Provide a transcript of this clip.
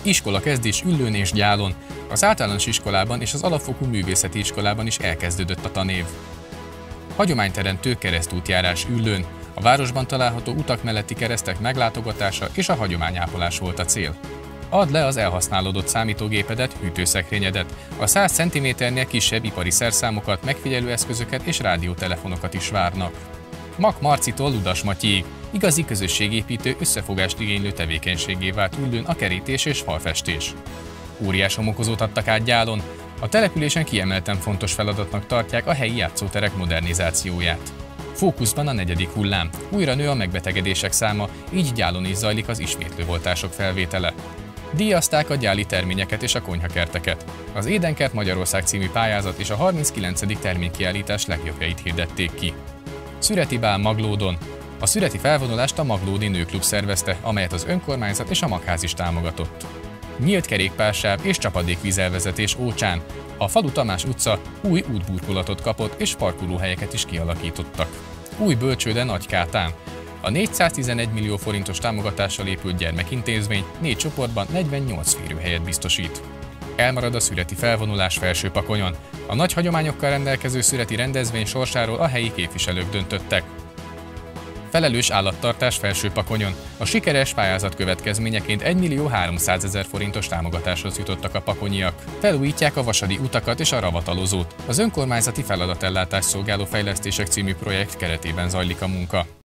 Iskola kezdés Üllőn és Gyálon, az általános iskolában és az alapfokú művészeti iskolában is elkezdődött a tanév. Hagyományteremtő keresztútjárás Üllőn, a városban található utak melletti keresztek meglátogatása és a hagyományápolás volt a cél. Add le az elhasználódott számítógépedet, hűtőszekrényedet, a 100 cm-nél kisebb ipari szerszámokat, megfigyelőeszközöket és rádiótelefonokat is várnak. Mak Marcitól Ludas Matyig, igazi közösségépítő, összefogást igénylő tevékenységé vált Üllőn a kerítés és falfestés. Óriás homokozót adtak át Gyálon, a településen kiemelten fontos feladatnak tartják a helyi játszóterek modernizációját. Fókuszban a 4. hullám, újra nő a megbetegedések száma, így Gyálon is zajlik az ismétlőoltások felvétele. Díjazták a gyáli terményeket és a konyhakerteket. Az Édenkert Magyarország című pályázat és a 39. terménykiállítás legjobbjait hirdették ki. Szüreti bál Maglódon. A szüreti felvonulást a Maglódi Nőklub szervezte, amelyet az önkormányzat és a magház is támogatott. Nyílt kerékpársáv és csapadékvízelvezetés Ócsán. A Falu Tamás utca új útburkolatot kapott és parkolóhelyeket is kialakítottak. Új bölcsőde Nagykátán. A 411 millió forintos támogatással épült gyermekintézmény 4 csoportban 48 férőhelyet biztosít. Elmarad a szüreti felvonulás Felsőpakonyon. A nagy hagyományokkal rendelkező szüreti rendezvény sorsáról a helyi képviselők döntöttek. Felelős állattartás Felsőpakonyon. A sikeres pályázat következményeként 1 millió 300 000 forintos támogatáshoz jutottak a pakonyiak. Felújítják a vasadi utakat és a ravatalozót. Az önkormányzati feladatellátás szolgáló fejlesztések című projekt keretében zajlik a munka.